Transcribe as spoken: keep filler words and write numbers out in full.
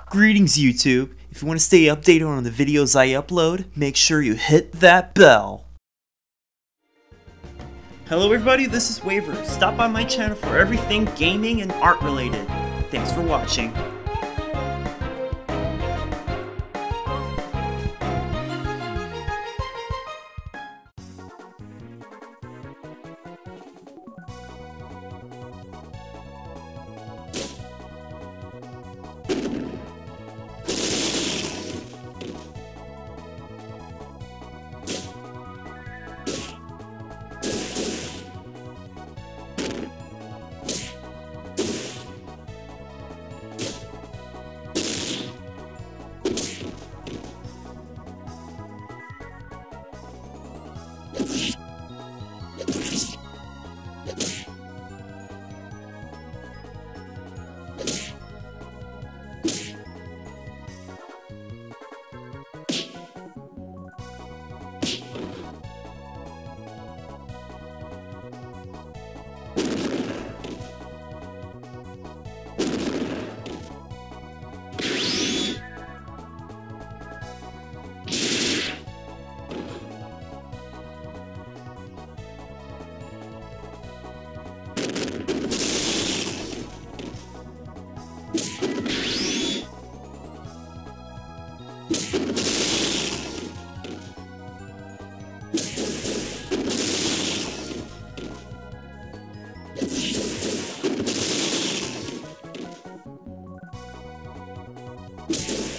Greetings YouTube! If you want to stay updated on the videos I upload, make sure you hit that bell. Hello everybody, this is Waver. Stop by my channel for everything gaming and art related. Thanks for watching. You